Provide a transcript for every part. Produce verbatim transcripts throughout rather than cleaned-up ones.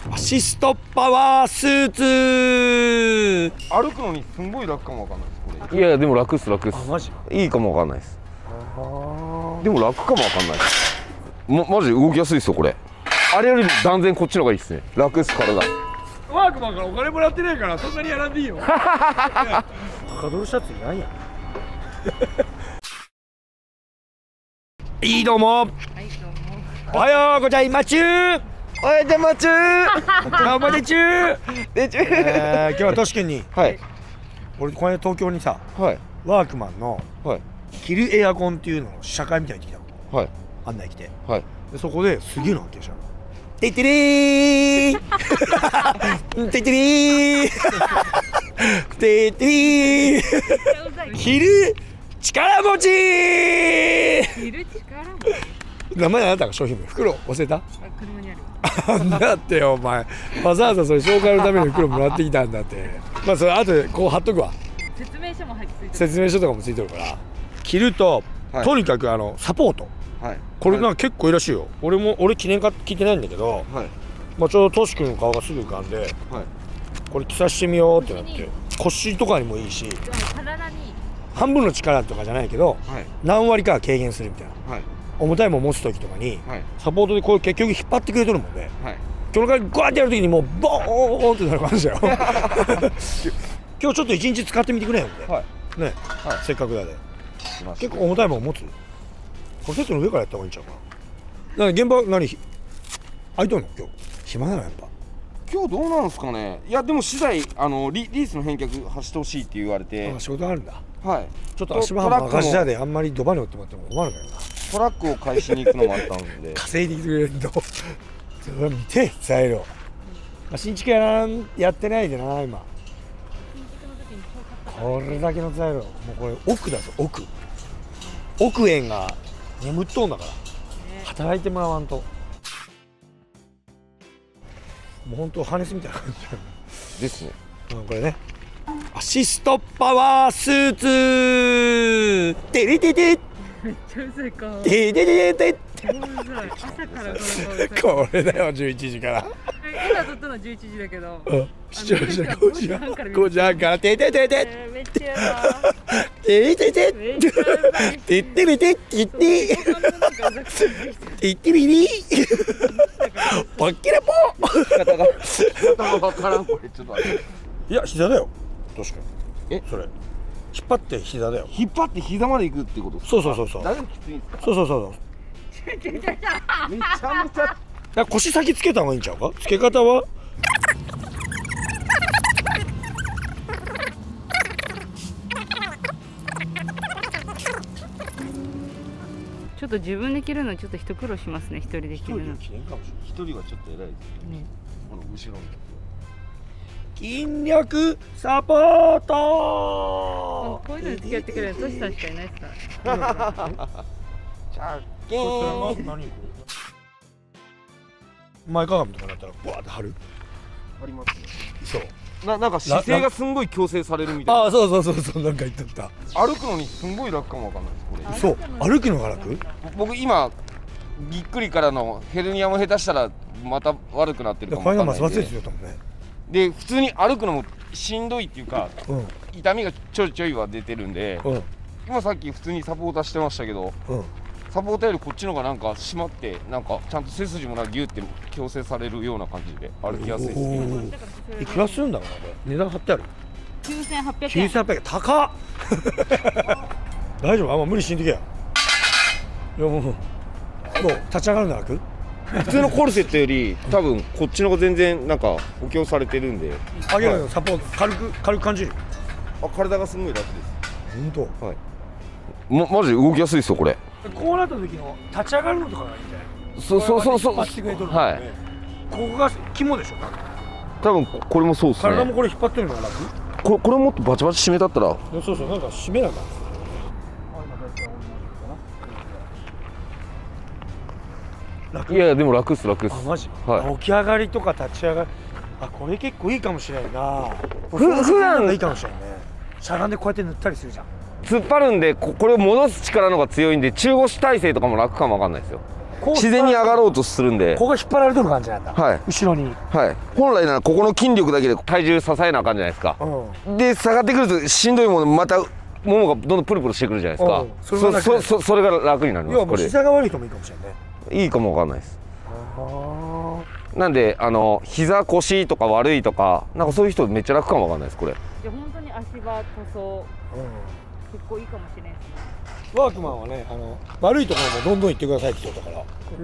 アシストパワースーツ。 歩くのにすんごい楽かもわかんないですこれ。 いやいやでも楽っす楽っす。 あ、マジ？ いいかもわかんないです。でも楽かもわかんないです。ま、マジ動きやすいですよこれ。あれよりも断然こっちの方がいいですね。楽っす体。 ワークマンからお金もらってないからそんなにやらんでいいよ。はかどるシャツいないやん。いいどうも。はいどうも。おはようございます。 おはようございます。 頑張れちゅー。 でちゅえー、今日はトシ君に。 はい。 俺この間東京にさ、 はい。 ワークマンのはい着るエアコンっていうのを試写会みたいに来たの。 はい。 案内来て。 はい。 でそこですげえな発見したの。てってれー。てってれー。てってれー。着る力持ちー。 着る力持ち。 名前あなたが商品名袋忘れた？ 車にある。 だってよお前わざわざそれ紹介のために袋もらってきたんだって。まあそれ後でこう貼っとくわ。 説明書も入ってついてる。 説明書とかもついてるから着ると、はい、とにかくあのサポート、はい、これなんか結構いいらしいよ。俺も俺記念買って聞いてないんだけど、はい、まあちょうどトシ君の顔がすぐ浮かんで、はい、これ着させてみようってなって腰とかにもいいし体に半分の力とかじゃないけど、はい、何割かは軽減するみたいな、はい、重たいもん持つ時とかに、はい、サポートでこう結局引っ張ってくれとるもんで、はい、今日のからグワーってやる時にもうボーンってなる感じだよ。今日ちょっと一日使ってみてくれよって、はい、ね、はい、せっかくだで結構重たいもん持つ。これセットの上からやった方がいいんちゃうかな。な現場何空いとんの今日？暇なのやっぱ。 今日どうなんですかね。いやでも資材あの リ, リースの返却走ってほしいって言われて。 あ、仕事あるんだ。 はい。 ちょっと足場半赤字じゃであんまりドバに乗ってもらっても困るからな。 トラックを返しに行くのもあったんで。 稼いできてくれると。それは見て材料。まあ、新築やらんやってないでな今。これだけの材料もうこれ億だぞ億。億円が眠っとんだから、働いてもらわんともうほんとハネスみたいな感じですね。 うん、これねアシストパワースーツテレテテめっちゃうざいか。 テレテテテ朝からこれだよじゅういちじから。 今撮ったのじゅういちじだけど、 うん、視聴者ごじはんごじはんからテテテテめっちゃやだ。 テレテテテテテテレテテテテテビリパッキレポ方が方がわからんこれちょっと。 いや膝だよ確かに。えそれ引っ張って膝だよ。 引っ張って膝まで行くってこと？ そうそうそうそう。 だいぶきついんですか？ そうそうそうそう。 めちゃめちゃ腰先つけた方がいいんちゃうか？つけ方はちょっと自分で着るのちょっと一苦労しますね。一人で着るの。 一人はちょっと偉いですね。この後ろに筋力サポート。 こういうのに付き合ってくれるトシさんしかいないですから。 シャッキーン。 何？前かがみとかだったらバーって貼る？ ありますね。 そう。 ななんか姿勢がすんごい矯正されるみたいな。 ああそうそうそうそうなんか言っとった。 歩くのにすんごい楽かもわかんないですこれ。 そう歩くのが楽？ 僕今ぎっくりからのヘルニアも下手したらまた悪くなってるかもわかんないんで。で普通に歩くのもしんどいっていうか、うん、痛みがちょいちょいは出てるんで、うん、今さっき普通にサポーターしてましたけど、うん、サポーターよりこっちの方がなんか締まってなんかちゃんと背筋もなんかギュって矯正されるような感じで歩きやすいですね。 いくらするんだろうなこれ。値段貼ってある？ きゅうせんはっぴゃくえん。 きゅうせんはっぴゃくえん高っ。大丈夫？あんま無理しんとけや。いやもうもう立ち上がるの楽？ 普通のコルセットより多分こっちの方が全然なんか補強されてるんで。 上げるのサポート軽く軽く感じる。 あ体がすごい楽です。 本当？はい。 まマジ動きやすいですよこれ。 こうなった時の立ち上がるのとかがいいんじゃない？ そうそうそうそう。 はい。ここが肝でしょ。 多分これもそうですね。 体もこれ引っ張ってるのが楽？ これこれもっとバチバチ締めたったら。 そうそうなんか締めなかった。 いやいやでも楽っす楽っす。 あマジ？ はい。 起き上がりとか立ち上がり、あこれ結構いいかもしれないな。 ふ普段いいかもしれないね。しゃがんでこうやって塗ったりするじゃん。 突っ張るんでここれを戻す力の方が強いんで中腰体勢とかも楽かもわかんないですよ。 こ自然に上がろうとするんで、 ここが引っ張られてる感じなんだ。はい、後ろに。 はい、本来ならここの筋力だけで体重支えなあかんじゃないですか。うん、で下がってくるとしんどいものまたももがどんどんプルプルしてくるじゃないですか。それそそそれが楽になります。 いやもう膝が悪い人もいいかもしれないね。 いいかもわかんないです。なんであの膝腰とか悪いとかなんかそういう人めっちゃ楽かもわかんないですこれ。 いや本当に足場塗装、うん、結構いいかもしれないですね。 ワークマンはね、あの悪いところもどんどん行ってくださいって言ったから、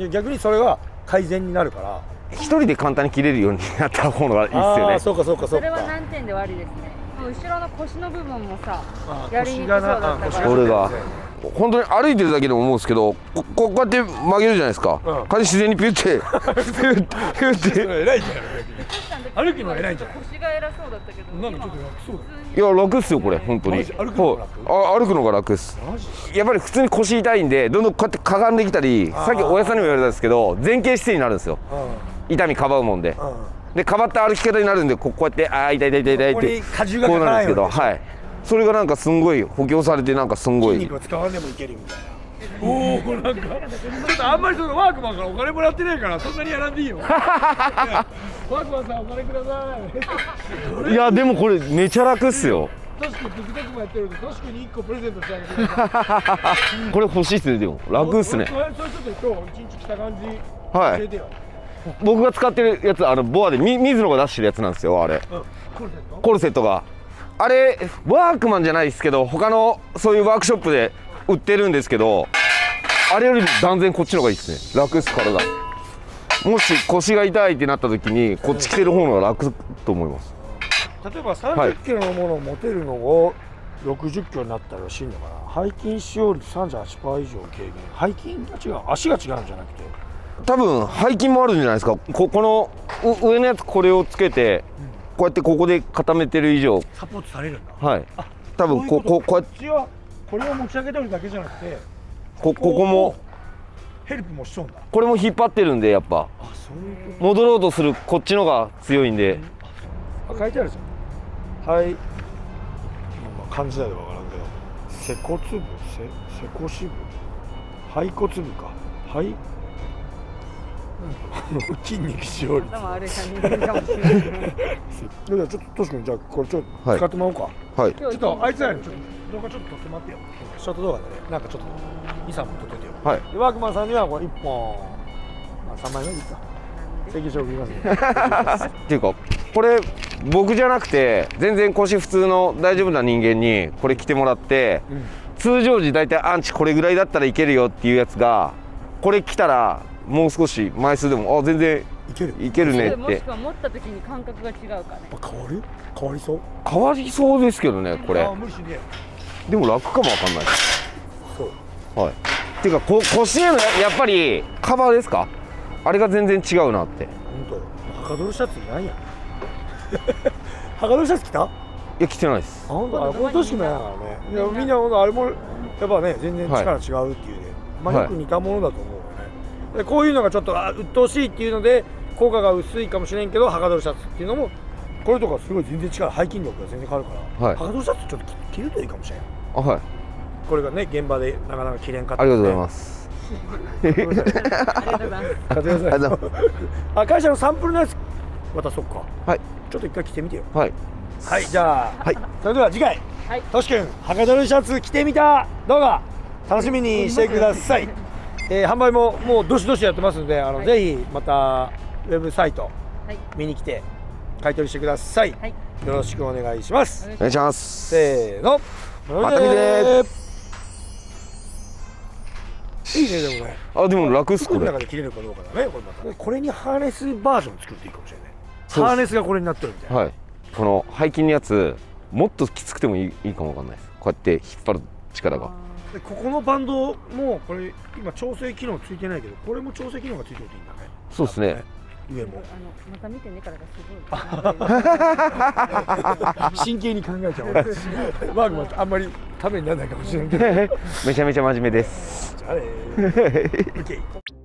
逆にそれが改善になるから、 一人で簡単に切れるようになった方がいいですよね。 ああ、そうかそうかそうか。 それは難点ではありですね。後ろの腰の部分もさ、やりにくそうだったから。 これが本当に歩いてるだけでも思うんですけど、ここうやって曲げるじゃないですか。うん、自然にピュッてピュッてピュッて。 偉いじゃん。歩くの偉いじゃん。 腰が偉そうだったけど。なんかちょっと楽そうだ。いや楽っすよこれ本当に。歩くのが楽。あ歩くのが楽です。やっぱり普通に腰痛いんでどんどんこうやってかがんできたり、さっきおやさんにも言われたんですけど前傾姿勢になるんですよ。痛みかばうもんで。でかばった歩き方になるんでこうやってああ痛い痛い痛い痛いってこうなるんですけど、はい。それがなんかすんごい補強されてなんかすんごい。 筋肉を使わんでもいけるみたいな。おお、なんかちょっとあんまりそのワークマンからお金もらってないからそんなにやらんでいいよ。ワークマンさんお金ください。いやでもこれめちゃ楽っすよ。 トシ君 TikTok もやってるんでトシ君にいっこプレゼントしてあげてください。これ欲しいっすねでも楽っすね。 それちょっと今日一日来た感じ教えてよ。 僕が使ってるやつあのボアでみ水野が出してるやつなんですよあれ。コルセットが。あれワークマンじゃないですけど他のそういうワークショップで売ってるんですけどあれより断然こっちの方がいいですね。楽です体。もし腰が痛いってなった時にこっち着てる方が楽と思います。 例えばさんじゅっキロのものを持てるのをろくじゅっキロになったらしいのかな。背筋使用率 さんじゅうはちパーセント 以上軽減。背筋が違う足が違うんじゃなくて多分背筋もあるんじゃないですか。ここの上のやつこれをつけて、うんこうやってここで固めてる以上サポートされるんだ。 はい。多分こここうやってこれを持ち上げてるだけじゃなくてこここもヘルプもしそうだ。 これも引っ張ってるんでやっぱ戻ろうとするこっちのが強いんで。 あ書いてあるじゃん。はい。まあ漢字だでわからんけど背骨部背背腰部背骨部かはい。筋肉使用率。頭悪い感じかもしれない。じゃあちょっとトシ君じゃあこれちょっと使ってもらおうか。はい。ちょっとあいつらにちょっと動画ちょっと撮ってもらってよ。ショート動画でねなんかちょっとに、さんぼん撮っててよ。はい。でワークマンさんにはこれいっぽんまあさんまいめでいいか。請求書送りますね。 っていうかこれ僕じゃなくて全然腰普通の大丈夫な人間にこれ着てもらって、うん、通常時大体アンチこれぐらいだったらいけるよっていうやつがこれ着たら。もう少し枚数でもあ全然いけるいけるねって。 もしくは持った時に感覚が違うかね。 変わる変わりそう変わりそうですけどねこれ。 あ無理しねえ。でも楽かもわかんない。そうはい。っていうかこ腰へのやっぱりカバーですかあれが全然違うなって。 本当。はかどるシャツないやん。はかどるシャツ着た？いや着てないです。 あ本当。あこれ年くないからね。いやみんなあれもやっぱね全然力違うっていうね。まあよく似たものだと思う。でこういうのがちょっとあ鬱陶しいっていうので効果が薄いかもしれんけどはかどるシャツっていうのもこれとかすごい全然違う背筋力が全然変わるから、はい、はかどるシャツちょっと着るといいかもしれん。 あはい。 これがね現場でなかなか着れんかった、 ね、ありがとうございます。 ありがとうございます。買ってください。 あ会社のサンプルのやつ渡そっか。 はい。 ちょっと一回着てみてよ。 はい。 はいじゃあ、はい、それでは次回、はい、としくんはかどるシャツ着てみた動画楽しみにしてください。えー、販売ももうどしどしやってますのであの、はい、ぜひまたウェブサイト見に来て買い取りしてください、はい、よろしくお願いします。 お願いします。 せーのまた見ていいねでもね。 あでも楽っすこれ。 この中で切れるかどうかだねこれまた。これにハーネスバージョン作るといいかもしれない。ハーネスがこれになってるみたいな。 はい。この背筋のやつもっときつくてもいい、いいかもわかんないです。こうやって引っ張る力が。 でここのバンドもこれ今調整機能ついてないけどこれも調整機能がついてるといいんだね。 そうですね。 上も。 あのまた見てねからがすごい。 真剣に考えちゃう。ワークマンあんまりためにならないかもしれないけど。 めちゃめちゃ真面目です。 じゃあねー。オッケー。